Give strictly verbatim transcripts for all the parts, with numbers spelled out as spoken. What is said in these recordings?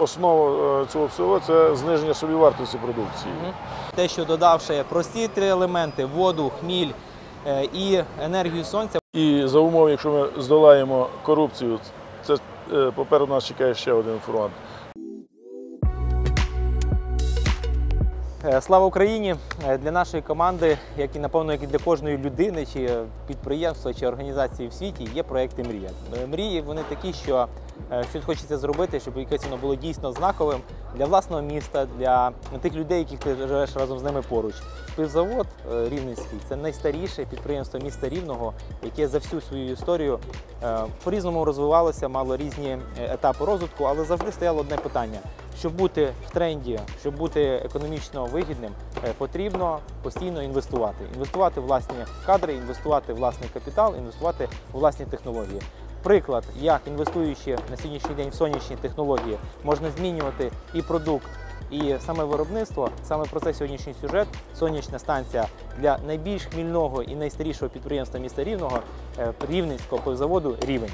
Основа цього всього – це зниження собівартості продукції. Те, що додавши прості три елементи – воду, хміль і енергію сонця. І за умови, якщо ми здолаємо корупцію, це попереду нас чекає ще один фронт. Слава Україні! Для нашої команди, як і, напевно, як і для кожної людини, чи підприємства, чи організації в світі, є проекти «Мрія». Мрії, вони такі, що щось хочеться зробити, щоб якесь воно було дійсно знаковим для власного міста, для тих людей, яких ти живеш разом з ними поруч. Пивзавод Рівненський – це найстаріше підприємство міста Рівного, яке за всю свою історію по-різному розвивалося, мало різні етапи розвитку, але завжди стояло одне питання. Щоб бути в тренді, щоб бути економічно вигідним, потрібно постійно інвестувати. Інвестувати в власні кадри, інвестувати в власний капітал, інвестувати в власні технології. Приклад, як інвестуючи на сьогоднішній день в сонячні технології, можна змінювати і продукт, і саме виробництво. Саме про це сьогоднішній сюжет. Сонячна станція для найбільш хмільного і найстарішого підприємства міста Рівного, Рівненського пивзаводу «Рівень».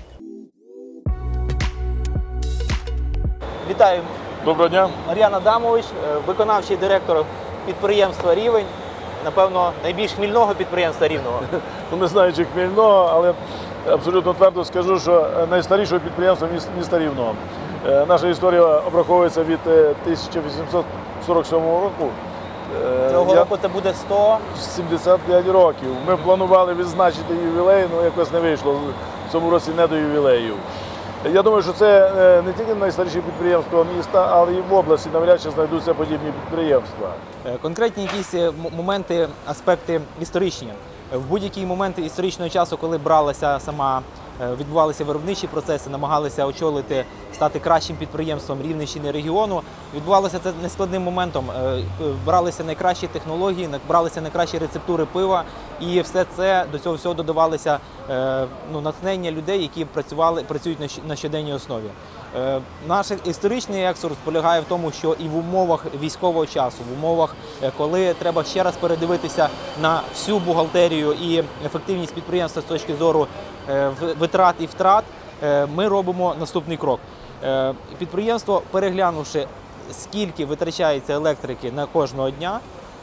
Вітаю! Доброго дня! Мар'ян Адамович, виконавчий директор підприємства «Рівень», напевно, найбільш хмільного підприємства Рівного. Не знаю, чи хмільного, але абсолютно твердо скажу, що найстарішого підприємства міста Рівного. Наша історія обраховується від тисяча вісімсот сорок сьомого року. Цього року це буде сто сімдесят п'ять років. Ми планували відзначити ювілей, але якось не вийшло. В цьому році не до ювілею. Я думаю, що це не тільки найстаріше підприємство міста, але і в області навряд чи знайдуться подібні підприємства. Конкретні якісь моменти, аспекти історичні. В будь-який момент історичного часу, коли бралася сама, відбувалися виробничі процеси, намагалися очолити, стати кращим підприємством Рівненщини регіону, відбувалося це нескладним моментом. Бралися найкращі технології, бралися найкращі рецептури пива, і все це, до цього всього додавалося ну, натхнення людей, які працювали, працюють на щоденній основі. Наш історичний екскурс полягає в тому, що і в умовах військового часу, в умовах, коли треба ще раз передивитися на всю бухгалтерію і ефективність підприємства з точки зору витрат і втрат, ми робимо наступний крок. Підприємство, переглянувши, скільки витрачається електрики на кожного дня,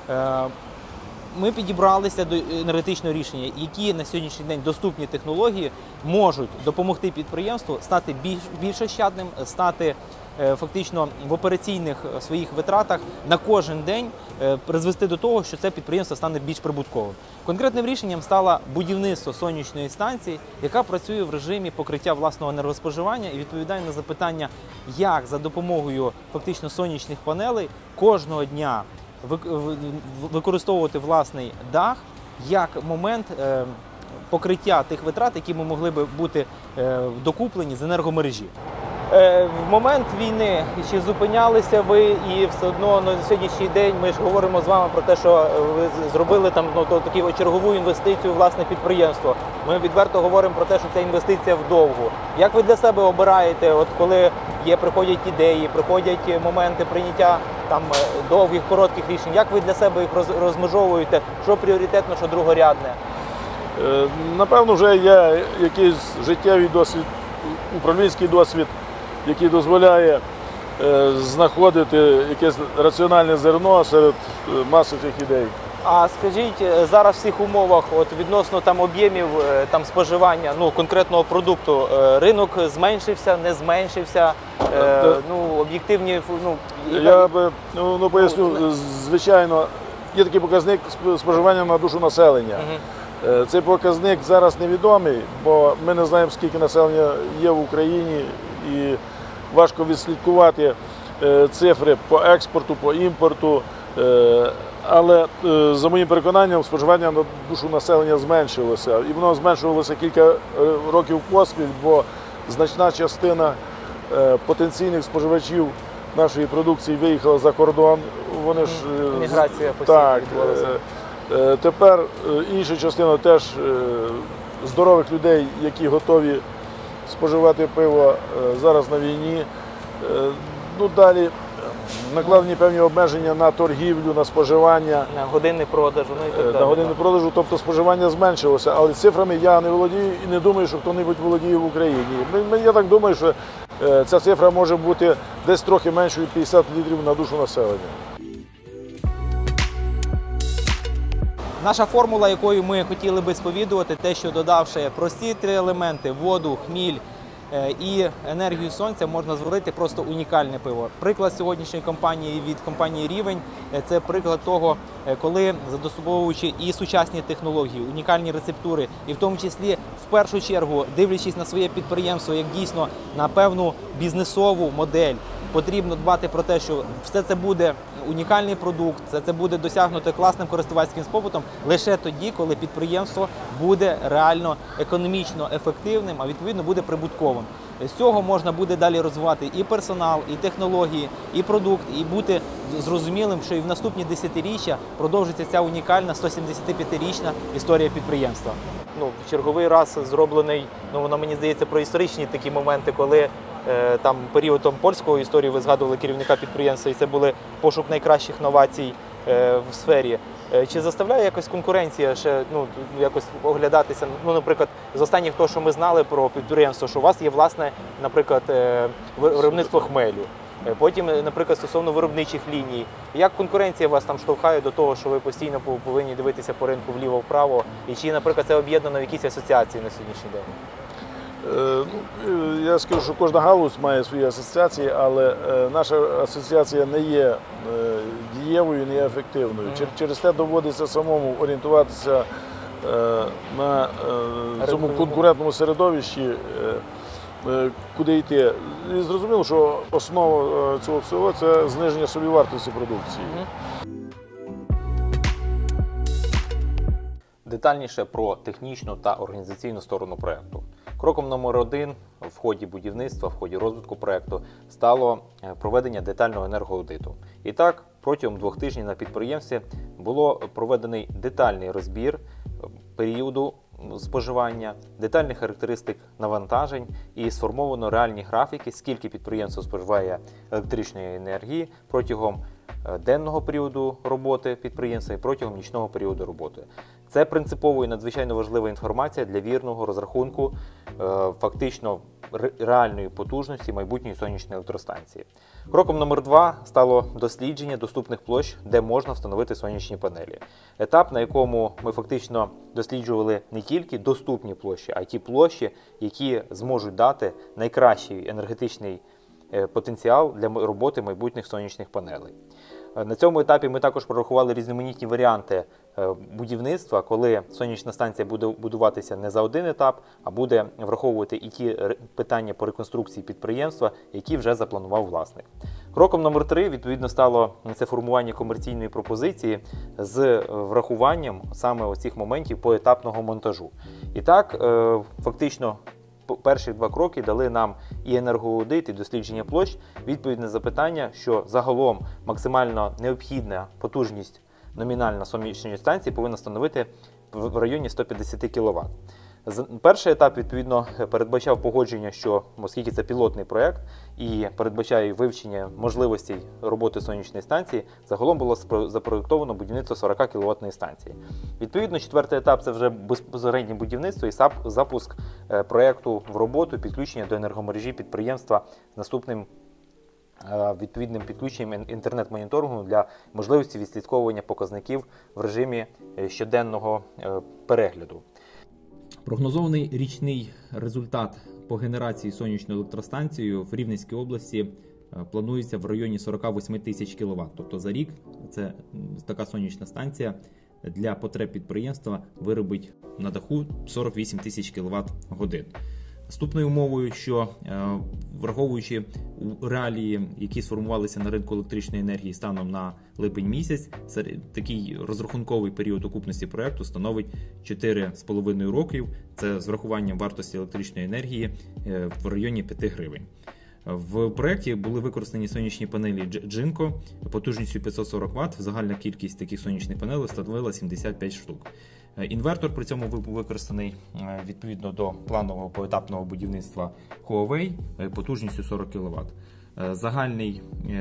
ми підібралися до енергетичного рішення, які на сьогоднішній день доступні технології можуть допомогти підприємству стати більш, більш ощадним, стати фактично в операційних своїх витратах на кожен день призвести до того, що це підприємство стане більш прибутковим. Конкретним рішенням стало будівництво сонячної станції, яка працює в режимі покриття власного енергоспоживання і відповідає на запитання, як за допомогою фактично сонячних панелей кожного дня використовувати власний дах як момент покриття тих витрат, які ми могли б бути докуплені з енергомережі. В момент війни, чи зупинялися ви, і все одно на сьогоднішній день ми ж говоримо з вами про те, що ви зробили там ну, то, таку чергову інвестицію в власне підприємство. Ми відверто говоримо про те, що це інвестиція вдовгу. Як ви для себе обираєте, от коли є, приходять ідеї, приходять моменти прийняття там, довгих, коротких рішень, як ви для себе їх розмежовуєте, що пріоритетно, що другорядне? Напевно, вже є якийсь життєвий досвід, управлінський досвід, який дозволяє е, знаходити якесь раціональне зерно серед маси цих ідей. А скажіть, зараз в цих умовах, от відносно там об'ємів там споживання, ну конкретного продукту, ринок зменшився, не зменшився, е, ну об'єктивні, ну я би ну, ну поясню, звичайно, є такий показник споживання на душу населення. Угу. Цей показник зараз невідомий, бо ми не знаємо, скільки населення є в Україні, і важко відслідкувати цифри по експорту, по імпорту. Але, за моїм переконанням, споживання на душу населення зменшилося. І воно зменшувалося кілька років поспіль, бо значна частина потенційних споживачів нашої продукції виїхала за кордон. Вони ж міграція постійно відбулася. Тепер інша частина теж здорових людей, які готові споживати пиво зараз на війні. Ну, далі накладені певні обмеження на торгівлю, на споживання. На години продажу. Ну, і так далі. На години продажу, тобто споживання зменшилося. Але цифрами я не володію і не думаю, що хто-небудь володіє в Україні. Я так думаю, що Е, Ця цифра може бути десь трохи меншою п'ятдесят літрів на душу населення. Наша формула, якою ми хотіли би сповідувати, те, що додавши прості три елементи – воду, хміль е, і енергію сонця, можна зварити просто унікальне пиво. Приклад сьогоднішньої компанії від компанії «Рівень» е, – це приклад того, е, коли, застосовуючи і сучасні технології, унікальні рецептури, і в тому числі, в першу чергу, дивлячись на своє підприємство як дійсно на певну бізнесову модель, потрібно дбати про те, що все це буде унікальний продукт, все це буде досягнуто класним користувацьким попитом лише тоді, коли підприємство буде реально економічно ефективним, а відповідно буде прибутковим. З цього можна буде далі розвивати і персонал, і технології, і продукт, і бути зрозумілим, що і в наступні десятиріччя продовжиться ця унікальна сто-сімдесятип'ятирічна історія підприємства. Ну, в черговий раз зроблений, ну, воно мені здається, про історичні такі моменти, коли е, там періодом польської історії ви згадували керівника підприємства, і це були пошук найкращих новацій е, в сфері. Е, чи заставляє якось конкуренція ще ну, якось оглядатися? Ну, наприклад, з останніх того, що ми знали про підприємство, що у вас є, власне, наприклад, е, виробництво хмелю. Потім, наприклад, стосовно виробничих ліній. Як конкуренція вас там штовхає до того, що ви постійно повинні дивитися по ринку вліво-вправо? І чи, наприклад, це об'єднано в якісь асоціації на сьогоднішній день? Е, я скажу, що кожна галузь має свої асоціації, але е, наша асоціація не є е, дієвою, не є ефективною. Mm. Через те доводиться самому орієнтуватися е, на е, цьому конкурентному середовищі, е, куди йти. І зрозуміло, що основа цього всього – це зниження собівартості продукції. Детальніше про технічну та організаційну сторону проєкту. Кроком номер один в ході будівництва, в ході розвитку проєкту стало проведення детального енергоаудиту. І так, протягом двох тижнів на підприємстві було проведений детальний розбір періоду споживання, детальних характеристик навантажень і сформовано реальні графіки, скільки підприємство споживає електричної енергії протягом денного періоду роботи підприємства і протягом нічного періоду роботи. Це принципово і надзвичайно важлива інформація для вірного розрахунку е, фактично реальної потужності майбутньої сонячної електростанції. Кроком номер два стало дослідження доступних площ, де можна встановити сонячні панелі. Етап, на якому ми фактично досліджували не тільки доступні площі, а й ті площі, які зможуть дати найкращий енергетичний потенціал для роботи майбутніх сонячних панелей. На цьому етапі ми також прорахували різноманітні варіанти будівництва, коли сонячна станція буде будуватися не за один етап, а буде враховувати і ті питання по реконструкції підприємства, які вже запланував власник. Кроком номер три, відповідно, стало це формування комерційної пропозиції з врахуванням саме оцих моментів поетапного монтажу. І так, фактично, перші два кроки дали нам і енергоаудит, і дослідження площ, відповідь на запитання, що загалом максимально необхідна потужність номінальна сонячної станції повинна становити в районі сто п'ятдесят кіловат. Перший етап, відповідно, передбачав погодження, що, оскільки це пілотний проєкт і передбачає вивчення можливостей роботи сонячної станції, загалом було запроєктовано будівництво сорок кіловатної станції. Відповідно, четвертий етап – це вже безпосереднє будівництво і запуск проєкту в роботу, підключення до енергомережі підприємства з наступним відповідним підключенням інтернет-моніторингу для можливості відслідковування показників в режимі щоденного перегляду. Прогнозований річний результат по генерації сонячної електростанції в Рівненській області планується в районі сорок вісім тисяч кіловат. Тобто за рік це така сонячна станція для потреб підприємства виробить на даху сорок вісім тисяч кіловат годин. Наступною умовою, що враховуючи реалії, які сформувалися на ринку електричної енергії станом на липень місяць, такий розрахунковий період окупності проєкту становить чотири з половиною років. Це з врахуванням вартості електричної енергії в районі п'ять гривень. В проєкті були використані сонячні панелі Jinko потужністю п'ятсот сорок ватт. Загальна кількість таких сонячних панелей становила сімдесят п'ять штук. Інвертор при цьому був використаний відповідно до планового поетапного будівництва Huawei потужністю сорок кіловат. Загальний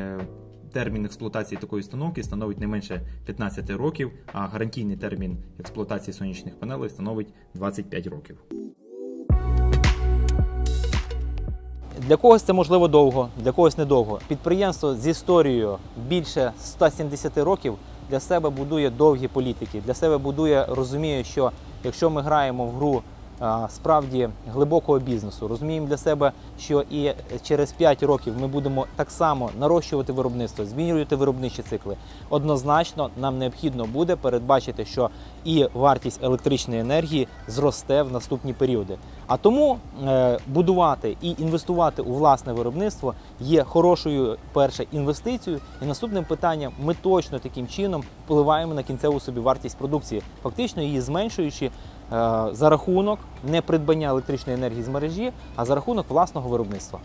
термін експлуатації такої установки становить не менше п'ятнадцять років, а гарантійний термін експлуатації сонячних панелей становить двадцять п'ять років. Для когось це можливо довго, для когось недовго. Підприємство з історією більше ста сімдесяти років для себе будує довгі політики, для себе будує, розуміє, що якщо ми граємо в гру а, справді глибокого бізнесу, розуміємо для себе, що і через п'ять років ми будемо так само нарощувати виробництво, змінювати виробничі цикли, однозначно нам необхідно буде передбачити, що і вартість електричної енергії зросте в наступні періоди. А тому е, будувати і інвестувати у власне виробництво є хорошою, перше, інвестицією, і наступним питанням ми точно таким чином впливаємо на кінцеву собівартість продукції, фактично її зменшуючи е, за рахунок не придбання електричної енергії з мережі, а за рахунок власного виробництва.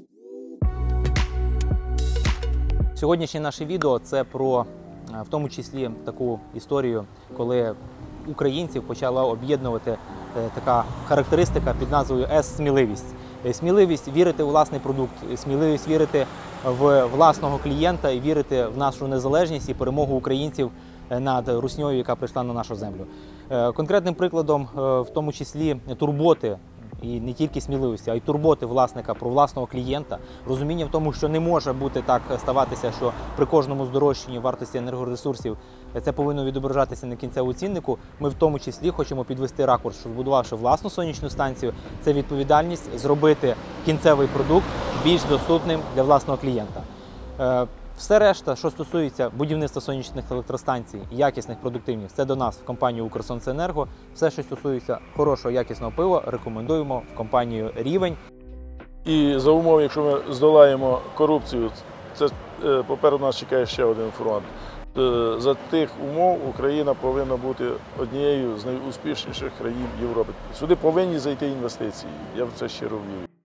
Сьогоднішнє наше відео – це про, в тому числі, таку історію, коли українців почала об'єднувати така характеристика під назвою С-сміливість. Сміливість вірити у власний продукт, сміливість вірити в власного клієнта і вірити в нашу незалежність і перемогу українців над руснею, яка прийшла на нашу землю. Конкретним прикладом, в тому числі, турботи, і не тільки сміливості, а й турботи власника про власного клієнта, розуміння в тому, що не може бути так ставатися, що при кожному здорожчанні вартості енергоресурсів це повинно відображатися на кінцевому ціннику. Ми в тому числі хочемо підвести ракурс, що збудувавши власну сонячну станцію, це відповідальність зробити кінцевий продукт більш доступним для власного клієнта. Все решта, що стосується будівництва сонячних електростанцій, якісних, продуктивних, це до нас в компанію «Укрсонценерго». Все, що стосується хорошого, якісного пива, рекомендуємо в компанію «Рівень». І за умови, якщо ми здолаємо корупцію, це е, попереду нас чекає ще один фронт. Е, За тих умов Україна повинна бути однією з найуспішніших країн Європи. Сюди повинні зайти інвестиції. Я в це щиро вірю.